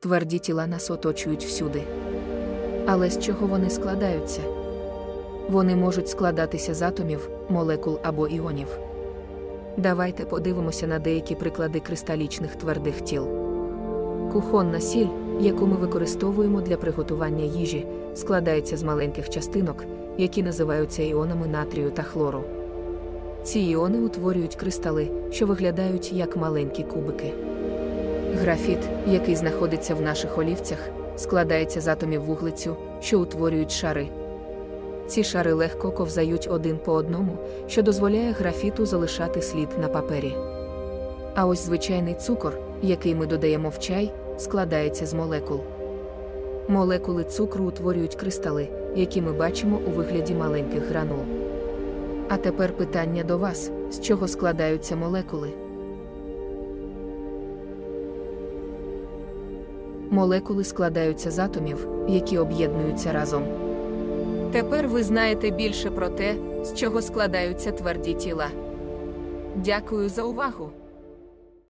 Тверді тіла нас оточують всюди. Але з чого вони складаються? Вони можуть складатися з атомів, молекул або іонів. Давайте подивимося на деякі приклади кристалічних твердих тіл. Кухонна сіль, яку ми використовуємо для приготування їжі, складається з маленьких частинок, які називаються іонами натрію та хлору. Ці іони утворюють кристали, що виглядають як маленькі кубики. Графіт, який знаходиться в наших олівцях, складається з атомів вуглецю, що утворюють шари. Ці шари легко ковзають один по одному, що дозволяє графіту залишати слід на папері. А ось звичайний цукор, який ми додаємо в чай, складається з молекул. Молекули цукру утворюють кристали, які ми бачимо у вигляді маленьких гранул. А тепер питання до вас: з чого складаються молекули? Молекули складаються з атомів, які об'єднуються разом. Тепер ви знаєте більше про те, з чого складаються тверді тіла. Дякую за увагу!